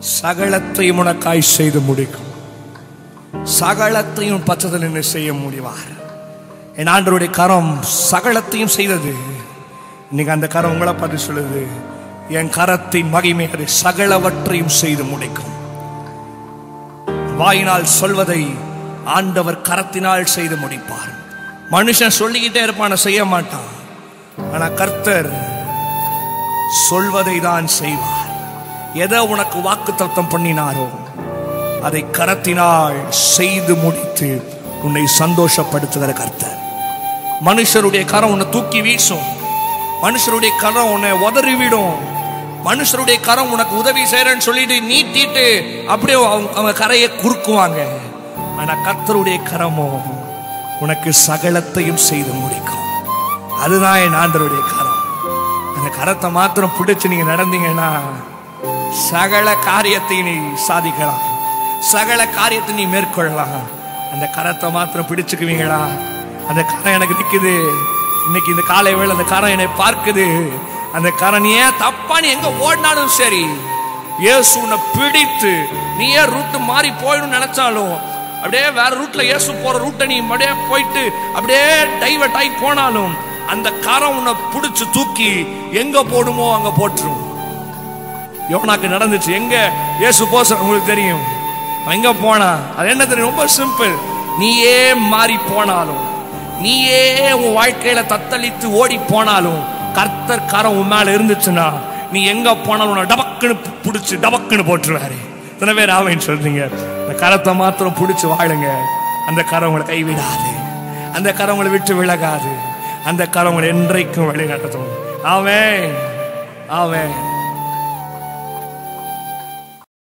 சகலத்தையும் உனக்காய் செய்து முடிக்கும். சகலத்தையும் பச்சத்தில் நின்று செய்ய முடிவார். என் ஆண்டவருடைய கரம் சகலத்தையும் செய்தது. இன்னைக்கு அந்த கரம் உங்களை பார்த்து சொல்லுது, என் கரத்தின் மகிமை அது சகலவற்றையும் செய்து முடிக்கும். வாயினால் சொல்வதை ஆண்டவர் கரத்தினால் செய்து முடிப்பார். மனுஷன் சொல்லிக்கிட்டே இருப்பான், செய்ய மாட்டான். ஆனா கர்த்தர் சொல்வதை தான் செய்வார். எதை உனக்கு வாக்குத்தத்தம் பண்ணினாரோ அதை கரத்தினால் செய்து முடித்து உன்னை சந்தோஷப்படுத்துகிற கர்த்தர். மனுஷருடைய கரம் உன்னை தூக்கி வீசும், மனுஷருடைய கரம் உன்னை உதறிவிடும், மனுஷருடைய கரம் உனக்கு உதவி செய்யறேன்னு சொல்லிட்டு நீட்டிட்டு அப்படியே அவங்க கரையை குறுக்குவாங்க. ஆனா கர்த்தருடைய கரமோ உனக்கு சகலத்தையும் செய்து முடிக்கும். அதுதான் என் ஆண்டவருடைய கரம். அந்த கரத்தை மாத்திரம் பிடிச்சு நீங்க நடந்தீங்கன்னா சகல காரியத்தை நீ சாதிக்கலாம், சகல காரியத்தை நீ மேற்கொள்ளலாம். அந்த கரத்தை மாத்திரம் பிடிச்சுக்குவீங்களா? அந்த கரம் எனக்கு நிக்குது, இன்னைக்கு இந்த காலை வேளை அந்த கரம் என்னை பார்க்குது. அந்த கரம் நீ ஏன் தப்பா நீ எங்க ஓடினாலும் சரி, இயேசு உன்னை பிடித்து நீ ஏன் ரூட்டு மாறி போயிடும் நினைச்சாலும், அப்படியே வேற ரூட்ல இயேசு போற ரூட்டை நீ அப்படியே போயிட்டு அப்படியே டைவர்ட் ஆகி போனாலும் அந்த கரம் உன்னை பிடிச்சு தூக்கி எங்க போடுமோ அங்க போட்டுரும். யோனாக்கு நடந்துச்சு. எங்க இயேசு போச உங்களுக்கு தெரியும், எங்க போனா அது என்ன தெரியும்? ரொம்ப சிம்பிள். நீயே மாறி போனாலும், நீயே உன் வாழ்க்கையில தத்தளித்து ஓடி போனாலும் கர்த்தர் கரம் உன் மேல இருந்துச்சுன்னா நீ எங்க போனாலும் டபக்குன்னு பிடிச்சு டபக்குன்னு போட்டுருவாரு. இத்தனை பேர் ஆவேன்னு சொல்றீங்க. அந்த கரத்தை மாத்திரம் பிடிச்சு வாழுங்க. அந்த கரம் உங்களை கைவிடாது, அந்த கரம் உங்களை விட்டு விலகாது, அந்த கரம் உங்களை என்றைக்கும் வழி நடத்தும். ஆமென், ஆமென்.